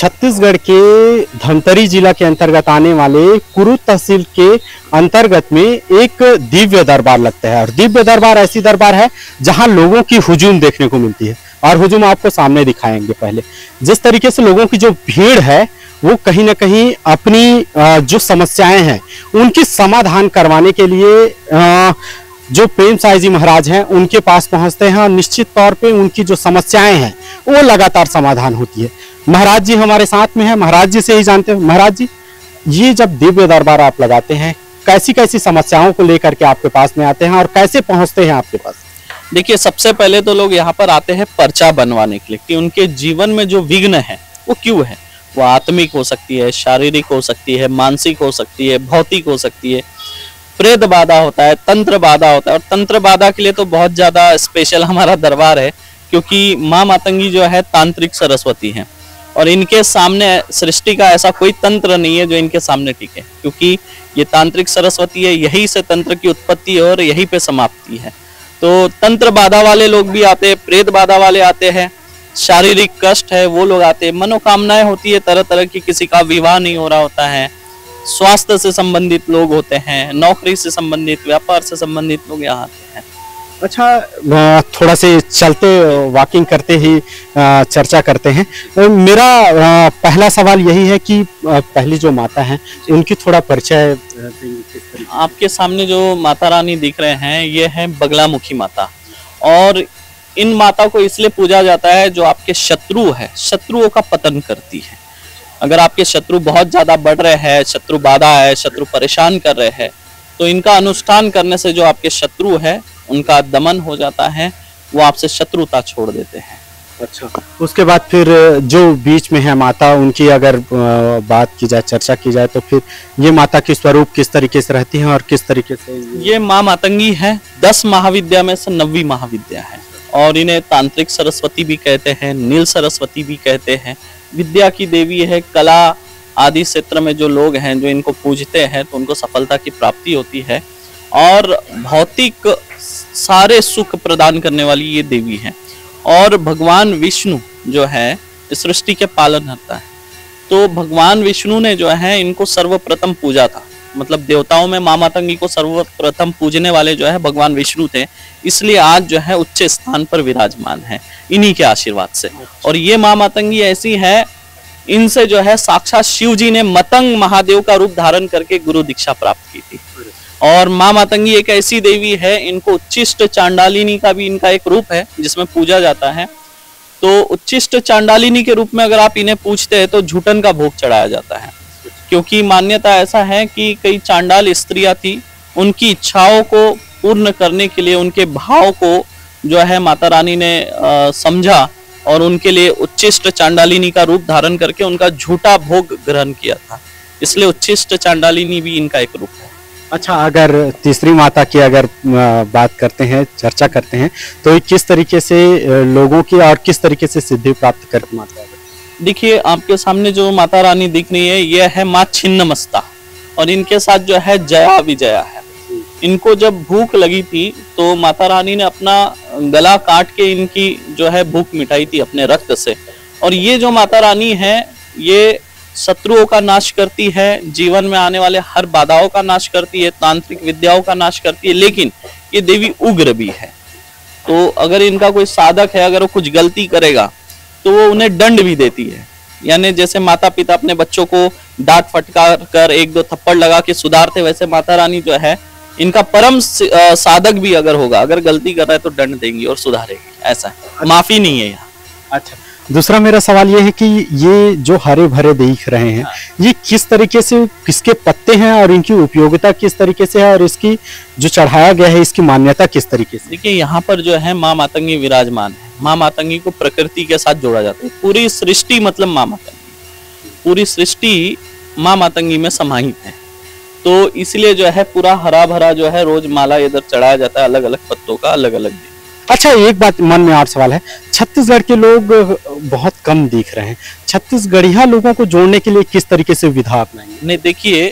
छत्तीसगढ़ के धमतरी जिला के अंतर्गत आने वाले कुरुद तहसील के अंतर्गत में एक दिव्य दरबार लगता है। और दिव्य दरबार ऐसी दरबार है जहां लोगों की हुजूम देखने को मिलती है। और हुजूम आपको सामने दिखाएंगे। पहले जिस तरीके से लोगों की जो भीड़ है वो कहीं ना कहीं अपनी जो समस्याएं हैं उनकी समाधान करवाने के लिए जो प्रेम साई जी महाराज हैं उनके पास पहुंचते हैं और निश्चित तौर पे उनकी जो समस्याएं हैं वो लगातार समाधान होती है। महाराज जी हमारे साथ में है, महाराज जी से ही जानते हैं। महाराज जी, ये जब दिव्य दरबार आप लगाते हैं कैसी कैसी समस्याओं को लेकर के आपके पास में आते हैं और कैसे पहुंचते हैं आपके पास? देखिए, सबसे पहले तो लोग यहाँ पर आते हैं पर्चा बनवाने के लिए कि उनके जीवन में जो विघ्न है वो क्यों है। वो आत्मिक हो सकती है, शारीरिक हो सकती है, मानसिक हो सकती है, भौतिक हो सकती है, प्रेत बाधा होता है, तंत्र बाधा होता है। और तंत्र बाधा के लिए तो बहुत ज्यादा स्पेशल हमारा दरबार है, क्योंकि माँ मातंगी जो है तांत्रिक सरस्वती हैं और इनके सामने सृष्टि का ऐसा कोई तंत्र नहीं है जो इनके सामने टिके, क्योंकि ये तांत्रिक सरस्वती है। यही से तंत्र की उत्पत्ति है और यही पे समाप्ति है। तो तंत्र बाधा वाले लोग भी आते हैं, प्रेत बाधा वाले आते हैं, शारीरिक कष्ट है वो लोग आते हैं, मनोकामनाएं होती है तरह तरह की, किसी का विवाह नहीं हो रहा होता है, स्वास्थ्य से संबंधित लोग होते हैं, नौकरी से संबंधित, व्यापार से संबंधित लोग यहाँ आते हैं। अच्छा, थोड़ा से चलते वॉकिंग करते ही चर्चा करते हैं। मेरा पहला सवाल यही है कि पहली जो माता हैं उनकी थोड़ा परिचय। आपके सामने जो माता रानी दिख रहे हैं ये है बगलामुखी माता। और इन माता को इसलिए पूजा जाता है जो आपके शत्रु है, शत्रुओं का पतन करती है। अगर आपके शत्रु बहुत ज्यादा बढ़ रहे हैं, शत्रु बाधा है, शत्रु परेशान कर रहे हैं, तो इनका अनुष्ठान करने से जो आपके शत्रु है उनका दमन हो जाता है, वो आपसे शत्रुता छोड़ देते हैं। अच्छा, उसके बाद फिर जो बीच में है माता, उनकी अगर बात की जाए, चर्चा की जाए, तो फिर ये माता की स्वरूप किस तरीके से रहती है और किस तरीके से? ये माँ मातंगी है, 10 महाविद्या में से 9वीं महाविद्या है। और इन्हें तांत्रिक सरस्वती भी कहते हैं, नील सरस्वती भी कहते हैं। विद्या की देवी है। कला आदि क्षेत्र में जो लोग हैं जो इनको पूजते हैं तो उनको सफलता की प्राप्ति होती है। और भौतिक सारे सुख प्रदान करने वाली ये देवी है। और भगवान विष्णु जो है सृष्टि के पालनकर्ता है। तो भगवान विष्णु ने जो है इनको सर्वप्रथम पूजा था, मतलब देवताओं में माँ मातंगी को सर्वप्रथम पूजने वाले जो है भगवान विष्णु थे। इसलिए आज जो है उच्च स्थान पर विराजमान है इन्हीं के आशीर्वाद से। और ये माँ मातंगी ऐसी है, इनसे जो है साक्षात शिव जी ने मतंग महादेव का रूप धारण करके गुरु दीक्षा प्राप्त की थी। और माँ मातंगी एक ऐसी देवी है, इनको उच्चिष्ट चांडालिनी का भी इनका एक रूप है जिसमें पूजा जाता है। तो उच्चिष्ट चांडालिनी के रूप में अगर आप इन्हें पूछते हैं तो झूठन का भोग चढ़ाया जाता है, क्योंकि मान्यता ऐसा है कि कई चांडाल स्त्रियां थी, उनकी इच्छाओं को पूर्ण करने के लिए उनके भाव को जो है माता रानी ने समझा और उनके लिए उच्चिष्ट चांडालिनी का रूप धारण करके उनका झूठा भोग ग्रहण किया था। इसलिए उच्चिष्ट चांडालिनी भी इनका एक रूप है। अच्छा, अगर तीसरी माता की अगर बात करते हैं, चर्चा करते हैं, तो किस तरीके से लोगों की और किस तरीके से सिद्धि प्राप्त करती माता है? देखिए, आपके सामने जो माता रानी दिख रही है यह है माँ छिन्नमस्ता। और इनके साथ जो है जया विजया है। इनको जब भूख लगी थी तो माता रानी ने अपना गला काट के इनकी जो है भूख मिटाई थी अपने रक्त से। और ये जो माता रानी है ये शत्रुओं का नाश करती है, जीवन में आने वाले हर बाधाओं का नाश करती है, तांत्रिक विद्याओं का नाश करती है। लेकिन ये देवी उग्र भी है। तो अगर इनका कोई साधक है, अगर वो कुछ गलती करेगा तो वो उन्हें दंड भी देती है। यानी जैसे माता पिता अपने बच्चों को डांट फटकार कर 1-2 थप्पड़ लगा के सुधारते, वैसे माता रानी जो है इनका परम साधक भी अगर होगा, अगर गलती कर रहा है तो दंड देंगी और सुधारेगी। ऐसा है, माफी नहीं है यहाँ। अच्छा, दूसरा मेरा सवाल ये है कि ये जो हरे भरे दिख रहे हैं, ये किस तरीके से, किसके पत्ते हैं और इनकी उपयोगिता किस तरीके से है और इसकी जो चढ़ाया गया है इसकी मान्यता किस तरीके से? देखिए, यहाँ पर जो है माँ मातंगी विराजमान है। माँ मातंगी को प्रकृति के साथ जोड़ा जाता है। पूरी सृष्टि मतलब माँ मातंगी, पूरी सृष्टि माँ मातंगी में समाहित है। तो इसलिए जो है पूरा हरा भरा जो है रोज माला इधर चढ़ाया जाता है, अलग अलग पत्तों का, अलग अलग दिन। अच्छा, एक बात मन में और सवाल है, छत्तीसगढ़ के लोग बहुत कम दिख रहे हैं, छत्तीसगढ़िया लोगों को जोड़ने के लिए किस तरीके से विधा अपनाएंगे? नहीं, देखिए,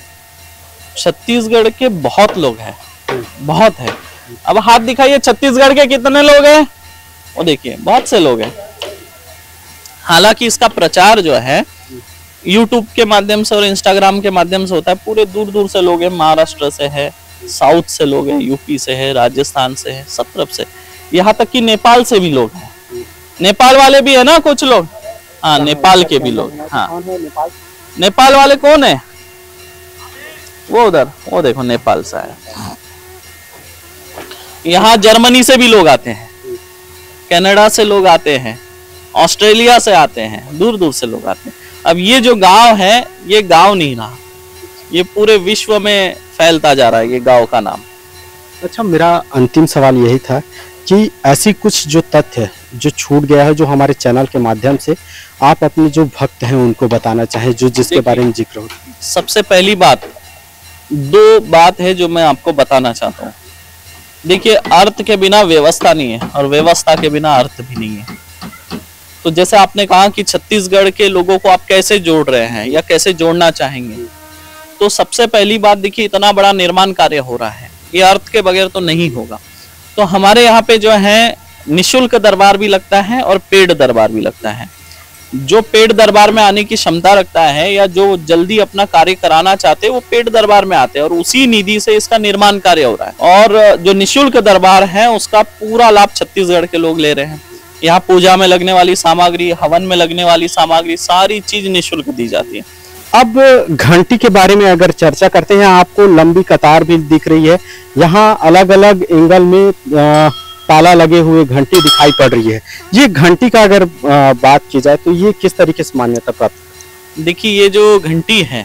छत्तीसगढ़ के बहुत लोग हैं, बहुत है। अब हाथ दिखाइए, छत्तीसगढ़ के कितने लोग हैं? वो देखिए, बहुत से लोग हैं। हालांकि इसका प्रचार जो है यूट्यूब के माध्यम से और इंस्टाग्राम के माध्यम से होता है। पूरे दूर दूर से लोग हैं, महाराष्ट्र से है, साउथ से लोग हैं, यूपी से है, राजस्थान से है, सब तरफ से, यहाँ तक कि नेपाल से भी लोग हैं। नेपाल वाले भी है ना कुछ लोग, हाँ नेपाल के भी लोग, हाँ नेपाल वाले कौन है, वो उधर, वो देखो नेपाल से आया। यहाँ जर्मनी से भी लोग आते हैं, कनाडा से लोग आते हैं, ऑस्ट्रेलिया से आते हैं, दूर दूर से लोग आते हैं। अब ये जो गांव है, ये गांव नहीं रहा, ये पूरे विश्व में फैलता जा रहा है ये गांव का नाम। अच्छा, मेरा अंतिम सवाल यही था कि ऐसी कुछ जो तथ्य जो छूट गया है, जो हमारे चैनल के माध्यम से आप अपने जो भक्त हैं उनको बताना चाहें, जो जिसके बारे में जिक्र हो। सबसे पहली बात, दो बात है जो मैं आपको बताना चाहता हूँ। देखिए, अर्थ के बिना व्यवस्था नहीं है और व्यवस्था के बिना अर्थ भी नहीं है। तो जैसे आपने कहा कि छत्तीसगढ़ के लोगों को आप कैसे जोड़ रहे हैं या कैसे जोड़ना चाहेंगे, तो सबसे पहली बात देखिए, इतना बड़ा निर्माण कार्य हो रहा है, ये अर्थ के बगैर तो नहीं होगा। तो हमारे यहाँ पे जो है निशुल्क दरबार भी लगता है और पेड दरबार भी लगता है। जो पेड दरबार में आने की क्षमता रखता है या जो जल्दी अपना कार्य कराना चाहते हैं, वो पेड दरबार में आते हैं और उसी निधि से इसका निर्माण कार्य हो रहा है। और जो निशुल्क दरबार है उसका पूरा लाभ छत्तीसगढ़ के लोग ले रहे हैं। यहाँ पूजा में लगने वाली सामग्री, हवन में लगने वाली सामग्री, सारी चीज निशुल्क दी जाती है। अब घंटी के बारे में अगर चर्चा करते हैं, आपको लंबी कतार भी दिख रही है, यहाँ अलग अलग एंगल में ताला लगे हुए घंटी दिखाई पड़ रही है। ये घंटी का अगर बात की जाए तो ये किस तरीके से मान्यता प्राप्त है? देखिए, ये जो घंटी है,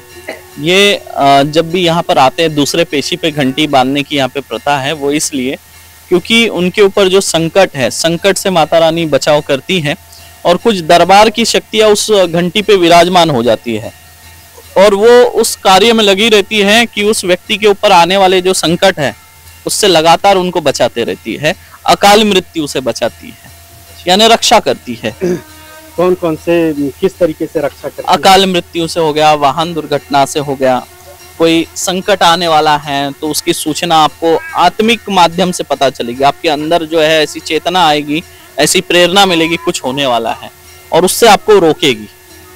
ये जब भी यहाँ पर आते हैं, दूसरे पेशी पे घंटी बांधने की यहाँ पे प्रथा है। वो इसलिए क्योंकि उनके ऊपर जो संकट है, संकट से माता रानी बचाव करती है और कुछ दरबार की शक्तियां उस घंटी पे विराजमान हो जाती है और वो उस कार्य में लगी रहती है कि उस व्यक्ति के ऊपर आने वाले जो संकट है उससे लगातार उनको बचाते रहती है, अकाल मृत्यु से बचाती है, यानी रक्षा करती है। कौन कौन से, किस तरीके से रक्षा करती है? अकाल मृत्यु से हो गया, वाहन दुर्घटना से हो गया, कोई संकट आने वाला है तो उसकी सूचना आपको आत्मिक माध्यम से पता चलेगी। आपके अंदर जो है ऐसी चेतना आएगी, ऐसी प्रेरणा मिलेगी, कुछ होने वाला है, और उससे आपको रोकेगी।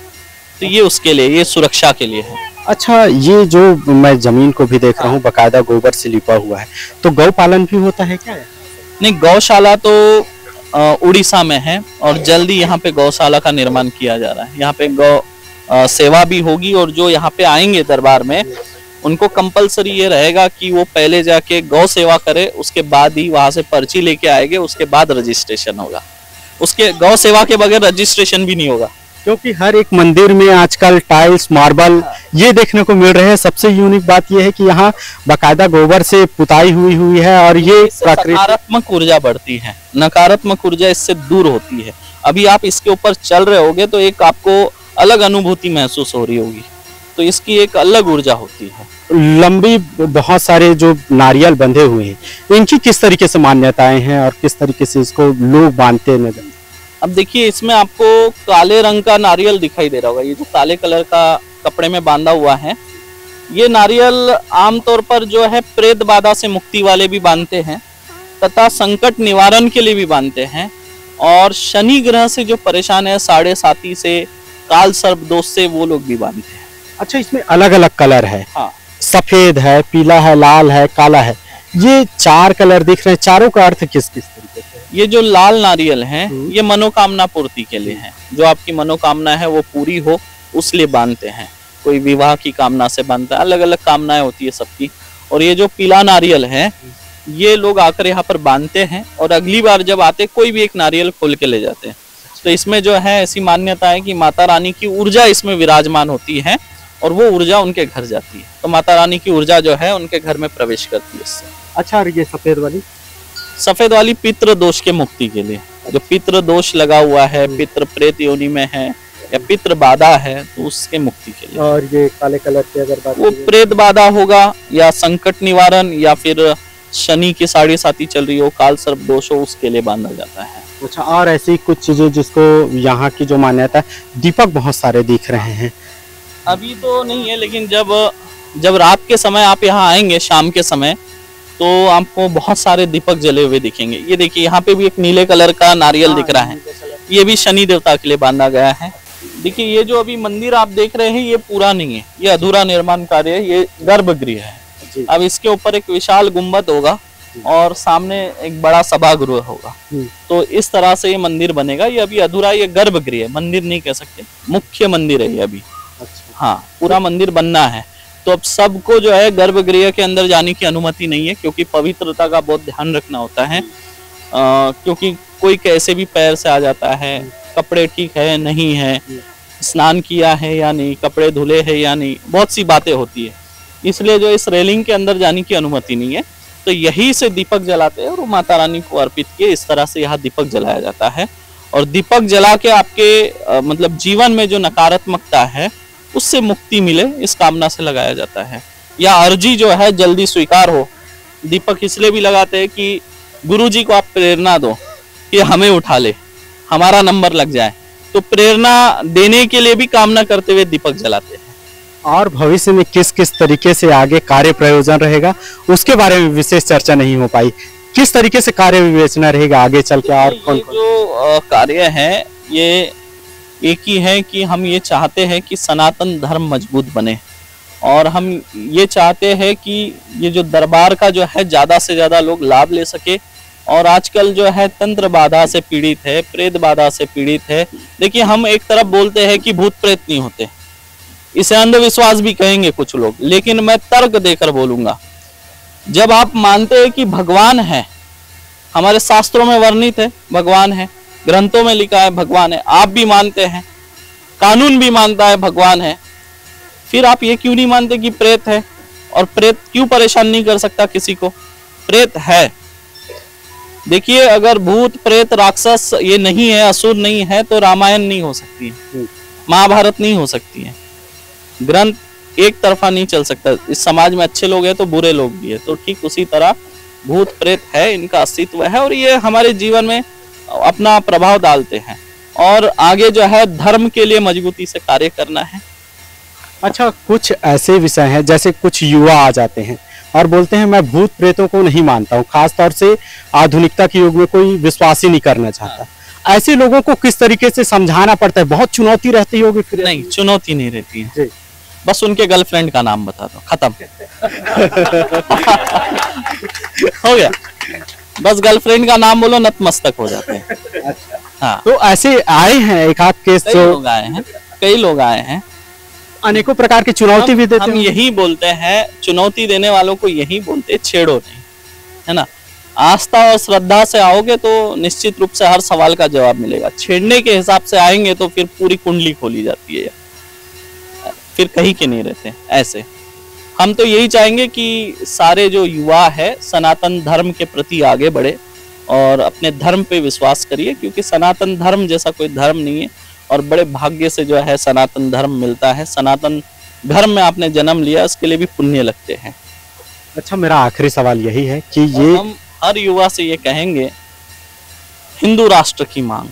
तो ये उसके लिए, ये सुरक्षा के लिए है। अच्छा, ये जो मैं जमीन को भी देख रहा हूँ, बकायदा गोबर से लिपा हुआ है, तो गौ पालन भी होता है क्या? नहीं, गौशाला तो उड़ीसा में है और जल्दी यहाँ पे गौशाला का निर्माण किया जा रहा है। यहाँ पे गौ सेवा भी होगी और जो यहाँ पे आएंगे दरबार में, उनको कंपलसरी ये रहेगा कि वो पहले जाके गौ सेवा करे, उसके बाद ही वहां से पर्ची लेके आएंगे, उसके बाद रजिस्ट्रेशन होगा। उसके गौ सेवा के बगैर रजिस्ट्रेशन भी नहीं होगा, क्योंकि हर एक मंदिर में आजकल टाइल्स, मार्बल ये देखने को मिल रहे हैं। सबसे यूनिक बात यह है कि यहाँ बकायदा गोबर से पुताई हुई है और ये सकारात्मक ऊर्जा बढ़ती है, नकारात्मक ऊर्जा इससे दूर होती है। अभी आप इसके ऊपर चल रहे होगे तो एक आपको अलग अनुभूति महसूस हो रही होगी, तो इसकी एक अलग ऊर्जा होती है। लंबी बहुत सारे जो नारियल बंधे हुए हैं, इनकी किस तरीके से मान्यताएं हैं और किस तरीके से इसको लोग बांधते नजर? अब देखिए, इसमें आपको काले रंग का नारियल दिखाई दे रहा होगा, ये जो काले कलर का कपड़े में बांधा हुआ है, ये नारियल आमतौर पर जो है प्रेत बाधा से मुक्ति वाले भी बांधते हैं तथा संकट निवारण के लिए भी बांधते हैं, और शनि ग्रह से जो परेशान है, साढ़े साती से, काल सर्प दोष से, वो लोग भी बांधते हैं। अच्छा, इसमें अलग अलग कलर है? हाँ, सफेद है, पीला है, लाल है, काला है, ये 4 कलर दिख रहे हैं। चारों का अर्थ किस किस तरीके से? ये जो लाल नारियल है, ये मनोकामना पूर्ति के लिए है। जो आपकी मनोकामना है वो पूरी हो, उस लिए बांधते हैं। कोई विवाह की कामना से बांधता है, अलग अलग कामनाएं होती है सबकी। और ये जो पीला नारियल है, ये लोग आकर यहाँ पर बांधते हैं और अगली बार जब आते कोई भी एक नारियल खोल के ले जाते हैं। तो इसमें जो है ऐसी मान्यता है कि माता रानी की ऊर्जा इसमें विराजमान होती है और वो ऊर्जा उनके घर जाती है, तो माता रानी की ऊर्जा जो है उनके घर में प्रवेश करती है इससे। अच्छा, और ये सफेद वाली? सफेद वाली पितृ दोष के मुक्ति के लिए, जो पितृ दोष लगा हुआ है, पितृ प्रेत योनि में है या पितृ बाधा है, तो उसके मुक्ति के लिए। और ये काले कलर की अगर बात, वो प्रेत बाधा होगा या संकट निवारण या फिर शनि की साढ़े साती चल रही हो, काल सर्प दोष हो, उसके लिए बांधा जाता है। अच्छा, और ऐसी कुछ चीजें जिसको यहाँ की जो मान्यता है, दीपक बहुत सारे दिख रहे हैं। अभी तो नहीं है, लेकिन जब रात के समय आप यहाँ आएंगे, शाम के समय, तो आपको बहुत सारे दीपक जले हुए दिखेंगे। ये देखिए, यहाँ पे भी एक नीले कलर का नारियल दिख रहा है। ये भी शनि देवता के लिए बांधा गया है। देखिए ये जो अभी मंदिर आप देख रहे हैं ये पूरा नहीं है, ये अधूरा निर्माण कार्य है, ये गर्भगृह है। अब इसके ऊपर एक विशाल गुंबद होगा और सामने एक बड़ा सभागृह होगा। तो इस तरह से ये मंदिर बनेगा। ये अभी अधूरा, ये गर्भगृह है, मंदिर नहीं कह सकते, मुख्य मंदिर है ये अभी। हाँ, पूरा मंदिर बनना है। तो अब सबको जो है गर्भगृह के अंदर जाने की अनुमति नहीं है, क्योंकि पवित्रता का बहुत ध्यान रखना होता है। क्योंकि कोई कैसे भी पैर से आ जाता है, कपड़े ठीक है नहीं है, स्नान किया है या नहीं, कपड़े धुले हैं या नहीं, बहुत सी बातें होती है। इसलिए जो इस रेलिंग के अंदर जाने की अनुमति नहीं है। तो यही से दीपक जलाते हैं और माता रानी को अर्पित किए इस तरह से यहाँ दीपक जलाया जाता है। और दीपक जला के आपके मतलब जीवन में जो नकारात्मकता है उससे मुक्ति मिले, इस कामना से लगाया जाता है। या अर्जी जो है जल्दी स्वीकार हो। दीपक इसलिए भी लगाते हैं कि गुरुजी को आप प्रेरणा दो कि हमें उठा ले, हमारा नंबर लग जाए। तो प्रेरणा देने के लिए भी कामना करते हुए दीपक जलाते हैं। और भविष्य में किस किस तरीके से आगे कार्य प्रयोजन रहेगा उसके बारे में विशेष चर्चा नहीं हो पाई। किस तरीके से कार्य विवेचना रहेगा आगे चल के? और कौन जो कार्य है ये एक ही है कि हम ये चाहते हैं कि सनातन धर्म मजबूत बने, और हम ये चाहते हैं कि ये जो दरबार का जो है ज्यादा से ज्यादा लोग लाभ ले सके। और आजकल जो है तंत्र बाधा से पीड़ित है, प्रेत बाधा से पीड़ित है। देखिए हम एक तरफ बोलते हैं कि भूत प्रेत नहीं होते, इसे अंधविश्वास भी कहेंगे कुछ लोग, लेकिन मैं तर्क देकर बोलूंगा। जब आप मानते हैं कि भगवान है, हमारे शास्त्रों में वर्णित है भगवान है, ग्रंथों में लिखा है भगवान है, आप भी मानते हैं, कानून भी मानता है भगवान है, फिर आप ये क्यों नहीं मानते कि प्रेत है? और प्रेत क्यों परेशान नहीं कर सकता किसी को? प्रेत है। देखिए अगर भूत प्रेत राक्षस ये नहीं है, असुर नहीं है, तो रामायण नहीं हो सकती है, महाभारत नहीं हो सकती है, ग्रंथ एक तरफा नहीं चल सकता। इस समाज में अच्छे लोग हैं तो बुरे लोग भी है। तो ठीक उसी तरह भूत प्रेत है, इनका अस्तित्व है और ये हमारे जीवन में अपना प्रभाव डालते हैं। और आगे जो है धर्म के लिए मजबूती से कार्य करना है। अच्छा, कुछ ऐसे विषय हैं जैसे कुछ युवा आ जाते हैं और बोलते हैं मैं भूत प्रेतों को नहीं मानता हूँ, खासतौर से आधुनिकता के युग में कोई विश्वास ही नहीं करना चाहता। ऐसे लोगों को किस तरीके से समझाना पड़ता है? बहुत चुनौती रहती होगी फिर? नहीं, चुनौती नहीं रहती है, बस उनके गर्लफ्रेंड का नाम बता दो, खत्म। हो गया, बस गर्लफ्रेंड का नाम बोलो, नतमस्तक हो जाते हैं। हाँ, तो ऐसे आए हैं एक आध केस? कई लोग आए हैं, कई लोग आए हैं, अनेकों प्रकार की चुनौती भी देते हैं। हम यही बोलते हैं, चुनौती देने वालों को यही बोलते हैं, छेड़ो नहीं, है ना। आस्था और श्रद्धा से आओगे तो निश्चित रूप से हर सवाल का जवाब मिलेगा। छेड़ने के हिसाब से आएंगे तो फिर पूरी कुंडली खोली जाती है, फिर कहीं के नहीं रहते। ऐसे हम तो यही चाहेंगे कि सारे जो युवा है सनातन धर्म के प्रति आगे बढ़े और अपने धर्म पे विश्वास करिए, क्योंकि सनातन धर्म जैसा कोई धर्म नहीं है और बड़े भाग्य से जो है सनातन धर्म मिलता है। सनातन धर्म में आपने जन्म लिया, उसके लिए भी पुण्य लगते हैं। अच्छा, मेरा आखिरी सवाल यही है कि ये हम हर युवा से ये कहेंगे, हिंदू राष्ट्र की मांग।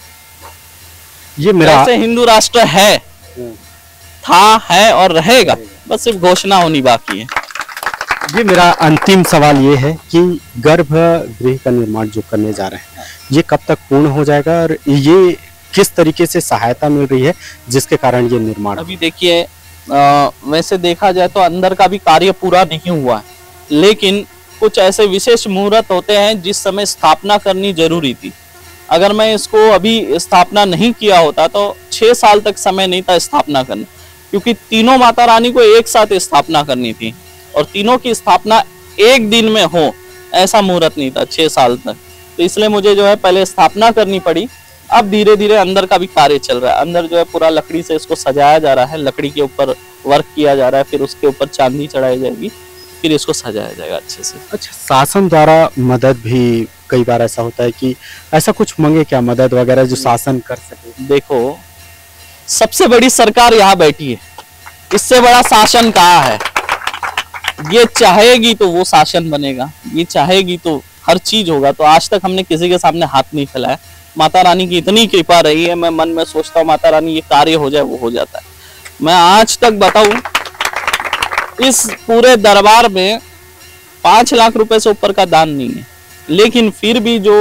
ये मेरा ऐसे हिंदू राष्ट्र है, था, है और रहेगा, बस सिर्फ घोषणा होनी बाकी है। ये मेरा अंतिम सवाल ये है कि गर्भगृह का निर्माण जो करने जा रहे हैं ये कब तक पूर्ण हो जाएगा और ये किस तरीके से सहायता मिल रही है जिसके कारण ये निर्माण? अभी देखिए वैसे देखा जाए तो अंदर का भी कार्य पूरा नहीं हुआ है, लेकिन कुछ ऐसे विशेष मुहूर्त होते हैं जिस समय स्थापना करनी जरूरी थी। अगर मैं इसको अभी स्थापना नहीं किया होता तो 6 साल तक समय नहीं था स्थापना करने, क्योंकि तीनों माता रानी को एक साथ स्थापना करनी थी और तीनों की स्थापना एक दिन में हो ऐसा मुहूर्त नहीं था 6 साल तक। तो इसलिए मुझे जो है पहले स्थापना करनी पड़ी। अब धीरे धीरे अंदर का भी कार्य चल रहा है। अंदर जो है पूरा लकड़ी से इसको सजाया जा रहा है, लकड़ी के ऊपर वर्क किया जा रहा है, फिर उसके ऊपर चांदी चढ़ाई जाएगी, फिर इसको सजाया जाएगा अच्छे से। अच्छा, शासन द्वारा मदद भी कई बार ऐसा होता है कि ऐसा कुछ मांगे क्या, मदद वगैरह जो शासन कर सके? देखो, सबसे बड़ी सरकार यहाँ बैठी है, इससे बड़ा शासन कहाँ है। ये चाहेगी तो वो शासन बनेगा, ये चाहेगी तो हर चीज होगा। तो आज तक हमने किसी के सामने हाथ नहीं फैलाया। माता रानी की इतनी कृपा रही है, मैं मन में सोचता हूँ माता रानी ये कार्य हो जाए, वो हो जाता है। मैं आज तक बताऊं, इस पूरे दरबार में 5 लाख रुपए से ऊपर का दान नहीं है, लेकिन फिर भी जो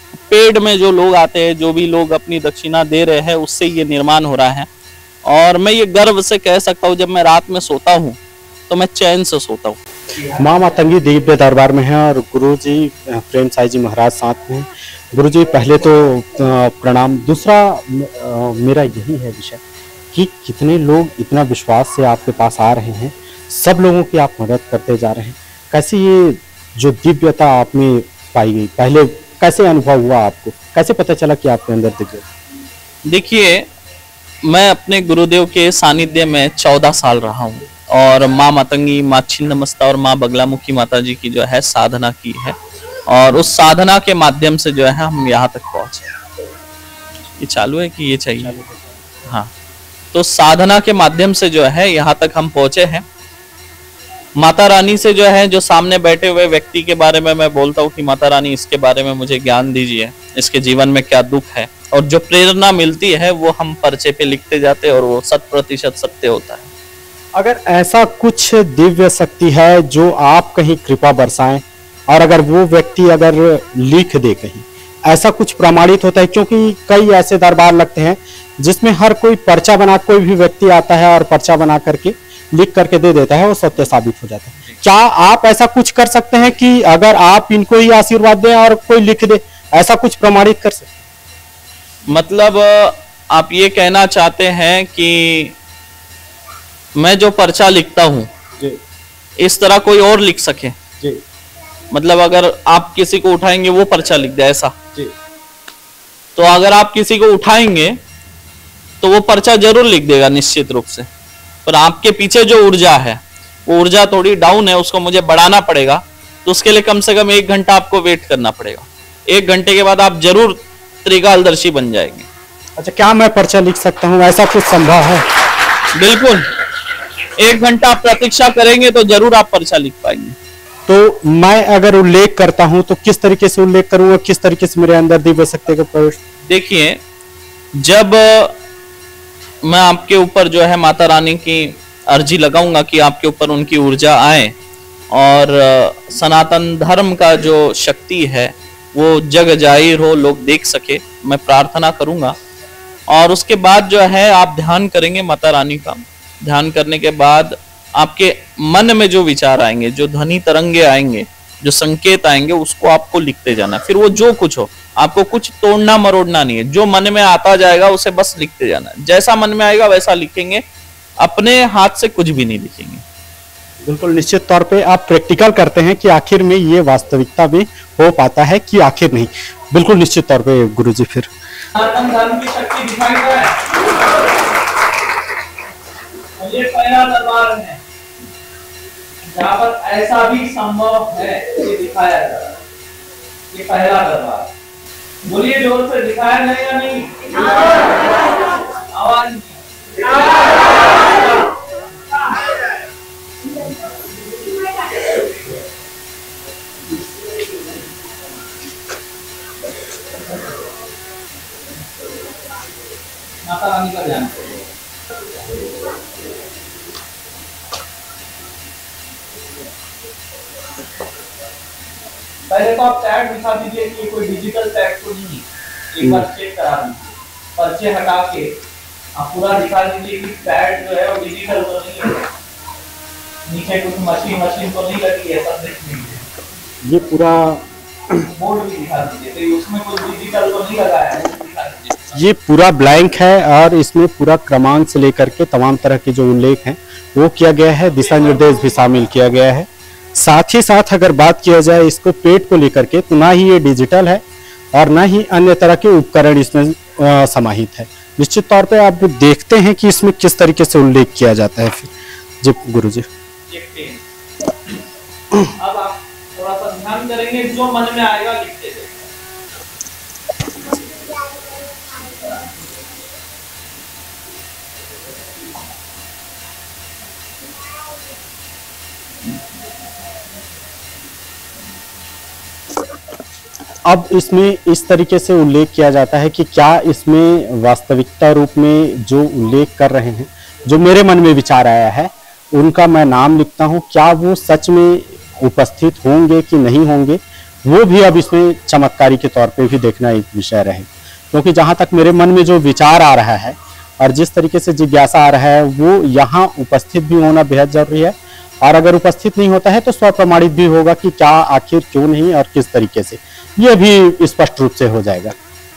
पेड़ में जो लोग आते हैं, जो भी लोग अपनी दक्षिणा दे रहे हैं, उससे ये निर्माण हो रहा है। और मैं ये गर्व से कह सकता हूँ, जब मैं रात में सोता हूँ तो मैं चैन से सोता हूँ। माँ मातंगी दिव्य दरबार में है और गुरु जी प्रेम साई जी महाराज साथ में हैं। गुरु जी पहले तो प्रणाम। दूसरा मेरा यही है विषय कि कितने लोग इतना विश्वास से आपके पास आ रहे हैं, सब लोगों की आप मदद करते जा रहे हैं। कैसे ये जो दिव्यता आप में पाई गई, पहले कैसे अनुभव हुआ आपको, कैसे पता चला कि आपके अंदर दिव्य? देखिए, मैं अपने गुरुदेव के सानिध्य में 14 साल रहा हूँ और माँ मातंगी, माँ छिन्नमस्ता और माँ बगलामुखी माता जी की जो है साधना की है, और उस साधना के माध्यम से जो है हम यहाँ तक पहुंचे। ये चालू है कि ये चाहिए? हाँ, तो साधना के माध्यम से जो है यहाँ तक हम पहुंचे हैं। माता रानी से जो है, जो सामने बैठे हुए व्यक्ति के बारे में मैं बोलता हूँ कि माता रानी इसके बारे में मुझे ज्ञान दीजिए, इसके जीवन में क्या दुख है, और जो प्रेरणा मिलती है वो हम पर्चे पे लिखते जाते हैं और वो 100% सत्य होता है। अगर ऐसा कुछ दिव्य शक्ति है जो आप कहीं कृपा बरसाएं और अगर वो व्यक्ति अगर लिख दे कहीं, ऐसा कुछ प्रमाणित होता है? क्योंकि कई ऐसे दरबार लगते हैं जिसमें हर कोई पर्चा बना, कोई भी व्यक्ति आता है और पर्चा बना करके लिख करके दे देता है, वो सत्य साबित हो जाता है। क्या आप ऐसा कुछ कर सकते हैं कि अगर आप इनको ही आशीर्वाद दें और कोई लिख दे, ऐसा कुछ प्रमाणित कर सकते? मतलब आप ये कहना चाहते हैं कि मैं जो पर्चा लिखता हूँ इस तरह कोई और लिख सके? जी। मतलब अगर आप किसी को उठाएंगे वो पर्चा लिख दे, ऐसा? जी। तो अगर आप किसी को उठाएंगे तो वो पर्चा जरूर लिख देगा निश्चित रूप से, पर आपके पीछे जो ऊर्जा है वो ऊर्जा थोड़ी डाउन है, उसको मुझे बढ़ाना पड़ेगा। तो उसके लिए कम से कम 1 घंटा आपको वेट करना पड़ेगा। 1 घंटे के बाद आप जरूर त्रिकालदर्शी बन जाएंगे। अच्छा, क्या मैं पर्चा लिख सकता हूँ? ऐसा कुछ संभव है? बिल्कुल, 1 घंटा आप प्रतीक्षा करेंगे तो जरूर आप पर्चा लिख पाएंगे। तो मैं अगर उल्लेख करता हूं तो किस तरीके से उल्लेख करूंगा, किस तरीके से मेरे अंदर दिव्य शक्ति का प्रवेश? देखिए, जब मैं आपके ऊपर जो है माता रानी की अर्जी लगाऊंगा कि आपके ऊपर उनकी ऊर्जा आए और सनातन धर्म का जो शक्ति है वो जग जाहिर हो, लोग देख सके, मैं प्रार्थना करूंगा। और उसके बाद जो है आप ध्यान करेंगे माता रानी का। ध्यान करने के बाद आपके मन में जो विचार आएंगे, जो ध्वनि तरंगे आएंगे, जो संकेत आएंगे, उसको आपको लिखते जाना। फिर वो जो कुछ हो, आपको कुछ तोड़ना मरोड़ना नहीं है, जो मन में आता जाएगा उसे बस लिखते जाना। जैसा मन में आएगा वैसा लिखेंगे, अपने हाथ से कुछ भी नहीं लिखेंगे। बिल्कुल निश्चित तौर पे आप प्रैक्टिकल करते हैं कि आखिर में ये वास्तविकता में हो पाता है कि आखिर नहीं। बिल्कुल निश्चित तौर पे गुरुजी। फिर धर्म की शक्ति दिखाई है। ये पहला दरबार है जहाँ पर ऐसा भी संभव है ये दिखाया जा रहा है। ये पहला दरबार, बोलिए जोर से, दिखाया जाए या नहीं? आवाज नहीं। माता रानी का ध्यान करो। पहले तो आप टैग दिखा दीजिए कि कोई डिजिटल टैग तो नहीं, एक बार चेक करा दीजिए। पर्चे हटा के आप पूरा दिखा दीजिए कि टैग जो है वो डिजिटल तो नहीं है, नीचे कुछ मशीन तो नहीं लगी है, सब देख लीजिए। ये पूरा बोर्ड भी दिखा दीजिए, तो उसमें कुछ डिजिटल तो नहीं लगा है, दिखा दीजिए। ये पूरा ब्लैंक है और इसमें पूरा क्रमांक से लेकर के तमाम तरह के जो उल्लेख हैं वो किया गया है, दिशा निर्देश भी शामिल किया गया है। साथ ही साथ अगर बात किया जाए इसको पेट को लेकर के, तो ना ही ये डिजिटल है और ना ही अन्य तरह के उपकरण इसमें समाहित है। निश्चित तौर पे आप देखते हैं कि इसमें किस तरीके से उल्लेख किया जाता है। फिर जी गुरुजी, अब आप थोड़ा सा ध्यान करेंगे, जो मन में आएगा लिखते जाइए। अब इसमें इस तरीके से उल्लेख किया जाता है कि क्या इसमें वास्तविकता रूप में जो उल्लेख कर रहे हैं, जो मेरे मन में विचार आया है, उनका मैं नाम लिखता हूं, क्या वो सच में उपस्थित होंगे कि नहीं होंगे, वो भी अब इसमें चमत्कारी के तौर पे भी देखना एक विषय रहे, क्योंकि जहां तक मेरे मन में जो विचार आ रहा है और जिस तरीके से जिज्ञासा आ रहा है वो यहाँ उपस्थित भी होना बेहद जरूरी है। और अगर उपस्थित नहीं होता है तो स्वप्रमाणित भी होगा कि क्या, आखिर, क्यों नहीं और किस तरीके से, ये भी स्पष्ट रूप से हो जाएगा।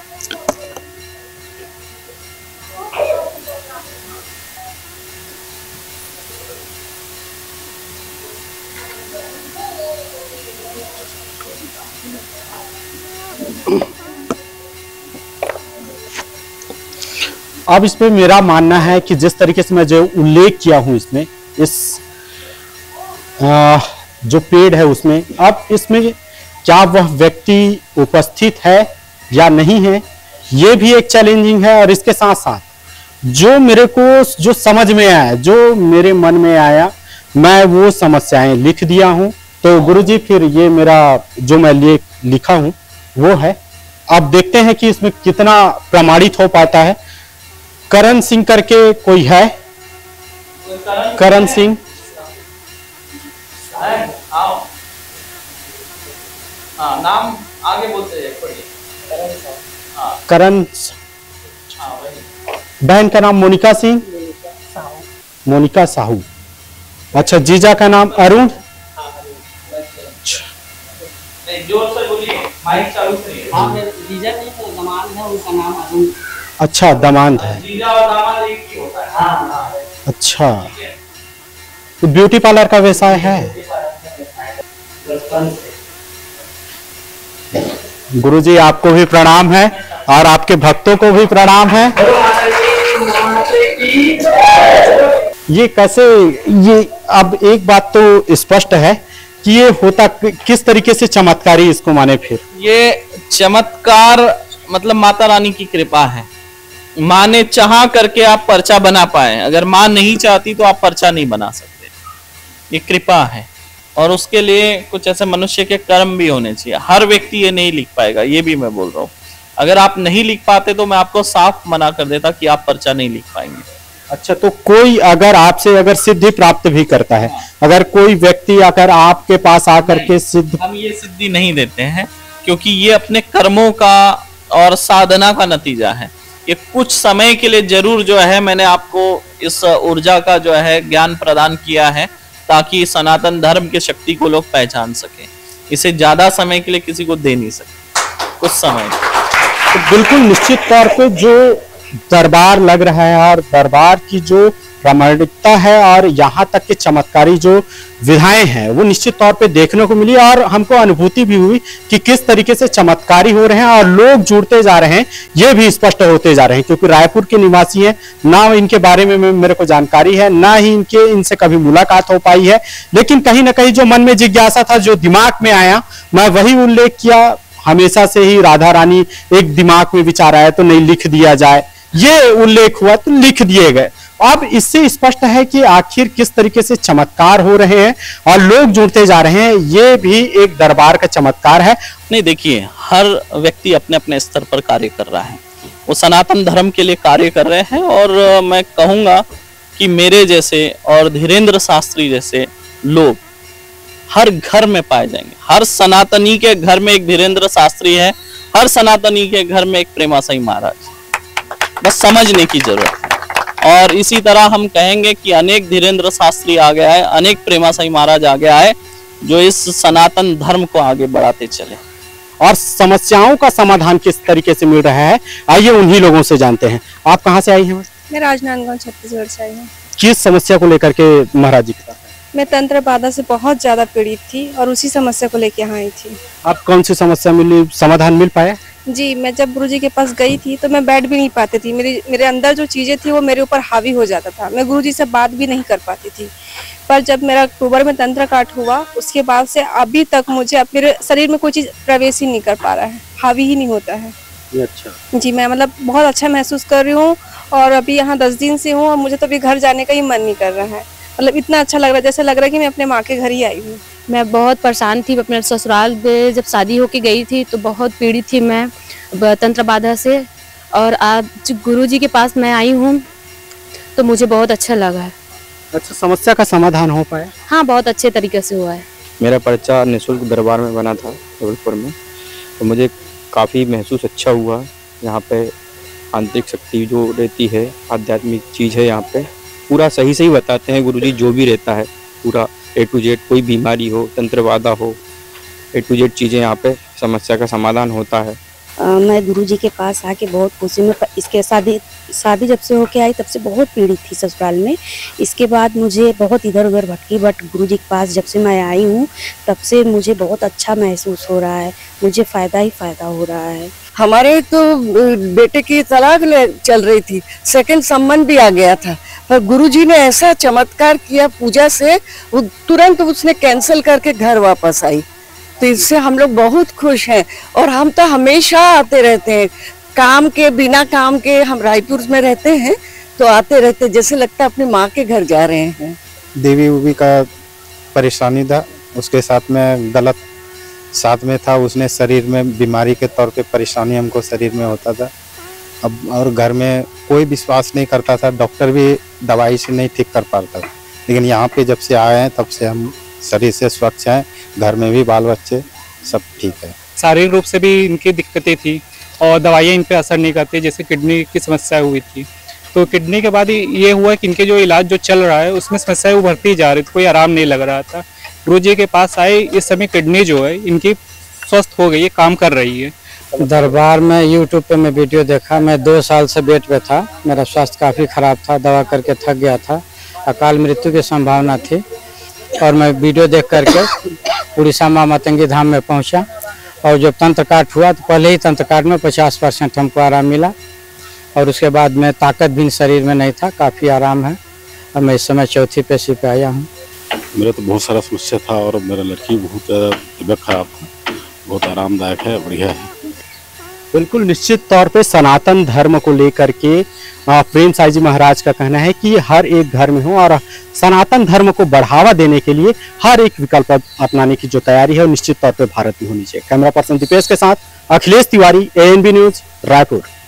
अब इसमें मेरा मानना है कि जिस तरीके से मैं जो उल्लेख किया हूं इसमें, इस जो पेड़ है उसमें, अब इसमें क्या वह व्यक्ति उपस्थित है या नहीं है, ये भी एक चैलेंजिंग है। और इसके साथ साथ जो मेरे को जो समझ में आया, जो मेरे मन में आया, मैं वो समस्याएं लिख दिया हूं। तो गुरुजी फिर ये मेरा जो मैं लिखा हूं वो है। अब देखते हैं कि इसमें कितना प्रमाणित हो पाता है। करण सिंह करके कोई है? करण सिंह, नाम आगे बोलते हैं, करण। बहन का नाम मोनिका सिंह, मोनिका साहू। अच्छा, जीजा का नाम अरुण। जोर से बोलिए, माइक चालू करिए। जीजा नहीं तो दामाद है, उनका नाम अरुण। अच्छा, दामाद है। जीजा और दामाद एक ही होता है। हाँ। अच्छा, तो ब्यूटी पार्लर का व्यवसाय है। गुरुजी आपको भी प्रणाम है और आपके भक्तों को भी प्रणाम है। ये कैसे, ये अब एक बात तो स्पष्ट है कि ये होता किस तरीके से चमत्कारी इसको माने। फिर ये चमत्कार मतलब माता रानी की कृपा है। माँ ने चाह करके आप पर्चा बना पाए, अगर माँ नहीं चाहती तो आप पर्चा नहीं बना सकते। ये कृपा है और उसके लिए कुछ ऐसे मनुष्य के कर्म भी होने चाहिए। हर व्यक्ति ये नहीं लिख पाएगा, ये भी मैं बोल रहा हूँ। अगर आप नहीं लिख पाते तो मैं आपको साफ मना कर देता कि आप पर्चा नहीं लिख पाएंगे। अच्छा, तो कोई अगर आपसे अगर सिद्धि प्राप्त भी करता है, अगर कोई व्यक्ति अगर आपके पास आकर के सिद्ध, हम ये सिद्धि नहीं देते हैं क्योंकि ये अपने कर्मों का और साधना का नतीजा है। ये कुछ समय के लिए जरूर जो है मैंने आपको इस ऊर्जा का जो है ज्ञान प्रदान किया है ताकि सनातन धर्म की शक्ति को लोग पहचान सके। इसे ज्यादा समय के लिए किसी को दे नहीं सकते, कुछ समय। तो बिल्कुल निश्चित तौर पे जो दरबार लग रहा है और दरबार की जो प्रामाणिकता है और यहाँ तक के चमत्कारी जो विधाएं हैं वो निश्चित तौर पे देखने को मिली और हमको अनुभूति भी हुई कि किस तरीके से चमत्कारी हो रहे हैं और लोग जुड़ते जा रहे हैं, ये भी स्पष्ट होते जा रहे हैं। क्योंकि रायपुर के निवासी हैं, ना इनके बारे में मेरे को जानकारी है, ना ही इनसे कभी मुलाकात हो पाई है, लेकिन कहीं ना कहीं जो मन में जिज्ञासा था, जो दिमाग में आया, मैं वही उल्लेख किया। हमेशा से ही राधा रानी एक दिमाग में विचार आया तो नहीं लिख दिया जाए, ये उल्लेख हुआ तो लिख दिए गए। अब इससे स्पष्ट है कि आखिर किस तरीके से चमत्कार हो रहे हैं और लोग जुड़ते जा रहे हैं, ये भी एक दरबार का चमत्कार है। नहीं, देखिए, हर व्यक्ति अपने अपने स्तर पर कार्य कर रहा है, वो सनातन धर्म के लिए कार्य कर रहे हैं। और मैं कहूंगा कि मेरे जैसे और धीरेन्द्र शास्त्री जैसे लोग हर घर में पाए जाएंगे। हर सनातनी के घर में एक धीरेन्द्र शास्त्री है, हर सनातनी के घर में एक प्रेमासाई महाराज, बस समझने की जरूरत है। और इसी तरह हम कहेंगे कि अनेक धीरेन्द्र शास्त्री आ गया है, अनेक प्रेमासाई महाराज आ गया है जो इस सनातन धर्म को आगे बढ़ाते चले। और समस्याओं का समाधान किस तरीके से मिल रहा है, आइए उन्हीं लोगों से जानते हैं। आप कहाँ से आई हैं? मैं राजनांदगांव छत्तीसगढ़ से आई हूँ। किस समस्या को लेकर के महाराज जी के पास? मैं तंत्र बाधा से बहुत ज्यादा पीड़ित थी और उसी समस्या को लेके यहाँ आई थी। आप कौन सी समस्या मिली, समाधान मिल पाया? जी, मैं जब गुरुजी के पास गई थी तो मैं बैठ भी नहीं पाती थी। मेरे अंदर जो चीजें थी वो मेरे ऊपर हावी हो जाता था। मैं गुरुजी से बात भी नहीं कर पाती थी। पर जब मेरा अक्टूबर में तंत्र काट हुआ, उसके बाद से अभी तक मुझे मेरे शरीर में कोई चीज प्रवेश ही नहीं कर पा रहा है, हावी ही नहीं होता है। अच्छा जी, मैं मतलब बहुत अच्छा महसूस कर रही हूँ और अभी यहाँ 10 दिन से हूँ और मुझे तो अभी घर जाने का ही मन नहीं कर रहा है। मतलब इतना अच्छा लग रहा है, जैसे लग रहा है कि मैं अपने माँ के घर ही आई हूँ। मैं बहुत परेशान थी। अपने ससुराल में जब शादी होके गई थी तो बहुत पीड़ित थी मैं तंत्र बाधा से, और आज गुरुजी के पास मैं आई हूँ तो मुझे बहुत अच्छा लगा है। अच्छा, समस्या का समाधान हो पाया? हाँ, बहुत अच्छे तरीके से हुआ है। मेरा पर्चा निःशुल्क दरबार में बना था जबलपुर में, तो मुझे काफ़ी महसूस अच्छा हुआ। यहाँ पे आंतरिक शक्ति जो रहती है, आध्यात्मिक चीज़ है, यहाँ पे पूरा सही सही बताते हैं गुरुजी। जो भी रहता है पूरा A to Z, कोई बीमारी हो, तंत्र बाधा हो, A to Z चीज़ें यहाँ पे समस्या का समाधान होता है। मैं गुरुजी के पास आके बहुत खुशी में, इसके शादी जब से होके आई तब से बहुत पीड़ित थी ससुराल में। इसके बाद मुझे बहुत इधर उधर भटकी, बट गुरुजी के पास जब से मैं आई हूँ तब से मुझे बहुत अच्छा महसूस हो रहा है, मुझे फ़ायदा ही फ़ायदा हो रहा है। हमारे तो बेटे की तलाक चल रही थी, सेकंड सम्मन भी आ गया था, पर गुरुजी ने ऐसा चमत्कार किया पूजा से, वो तुरंत उसने कैंसिल करके घर वापस आई। तो इससे हम लोग बहुत खुश हैं और हम तो हमेशा आते रहते हैं। काम के बिना काम के हम रायपुर में रहते हैं तो आते रहते, जैसे लगता है अपनी माँ के घर जा रहे हैं। देवी उवी का परेशानी था, उसके साथ में गलत साथ में था, उसने शरीर में बीमारी के तौर पे परेशानी हमको शरीर में होता था। अब और घर में कोई विश्वास नहीं करता था, डॉक्टर भी दवाई से नहीं ठीक कर पाता था। लेकिन यहाँ पे जब से आए हैं तब से हम शरीर से स्वच्छ हैं, घर में भी बाल बच्चे सब ठीक है। शारीरिक रूप से भी इनकी दिक्कतें थी और दवाइयाँ इन पे असर नहीं करती, जैसे किडनी की समस्या हुई थी। तो किडनी के बाद ये हुआ कि इनके जो इलाज जो चल रहा है उसमें समस्याएं उभरती जा रही थी, कोई आराम नहीं लग रहा था। गुरुजी के पास आए, इस समय किडनी जो है इनकी स्वस्थ हो गई है, काम कर रही है। दरबार में यूट्यूब पे मैं वीडियो देखा, मैं 2 साल से बेड पे था, मेरा स्वास्थ्य काफ़ी ख़राब था, दवा करके थक गया था, अकाल मृत्यु की संभावना थी। और मैं वीडियो देख करके उड़ीसा माँ मातंगी धाम में पहुंचा और जब तंत्र काट हुआ तो पहले ही तंत्र काट में 50% हमको आराम मिला और उसके बाद में ताकत भी शरीर में नहीं था, काफ़ी आराम है। और मैं इस समय चौथी पेशी पे आया हूँ। मेरा तो बहुत सारा समस्या था और मेरा लड़की बहुत तबीयत खराब था, बहुत आरामदायक है, बढ़िया है। बिल्कुल निश्चित तौर पे सनातन धर्म को लेकर के प्रेम साई जी महाराज का कहना है कि हर एक घर में हो और सनातन धर्म को बढ़ावा देने के लिए हर एक विकल्प अपनाने की जो तैयारी है वो निश्चित तौर पे भारत में होनी चाहिए। कैमरा पर्सन दीपेश के साथ अखिलेश तिवारी, ANB न्यूज, रायपुर।